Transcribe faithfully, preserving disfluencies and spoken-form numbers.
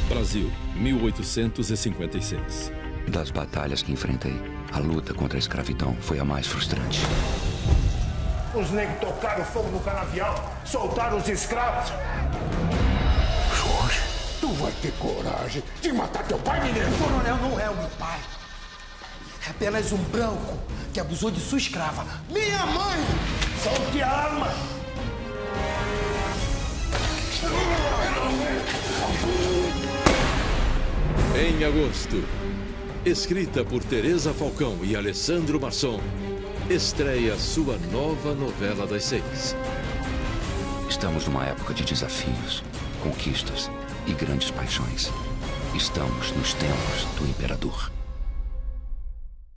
Brasil, mil oitocentos e cinquenta e seis. Das batalhas que enfrentei, a luta contra a escravidão foi a mais frustrante. Os negros tocaram fogo no canavial, soltaram os escravos. Jorge, tu vai ter coragem de matar teu pai, menino? O coronel não é o meu pai. É apenas um branco que abusou de sua escrava, minha mãe! Solte a arma! Em agosto, escrita por Teresa Falcão e Alessandro Masson, estreia sua nova novela das seis. Estamos numa época de desafios, conquistas e grandes paixões. Estamos nos tempos do imperador.